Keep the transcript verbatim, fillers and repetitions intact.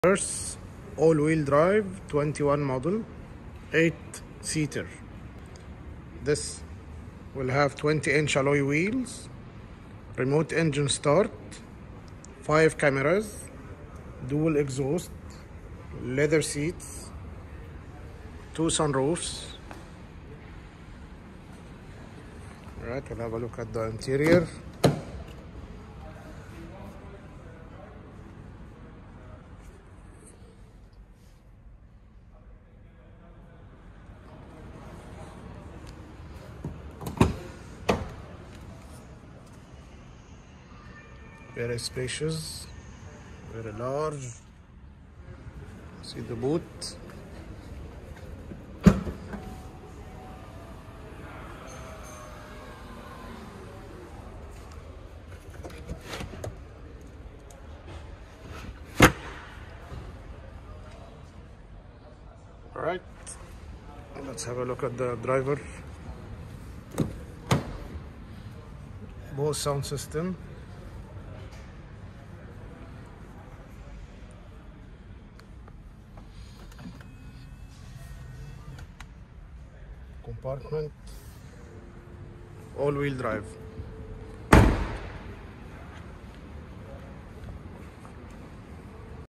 Verse all-wheel drive twenty-one model, eight seater. This will have twenty inch alloy wheels, remote engine start, five cameras, dual exhaust, leather seats, two sunroofs. Alright, we'll have a look at the interior. Very spacious, very large. See the boot. All right, let's have a look at the driver. Bose sound system. Compartment, all-wheel drive.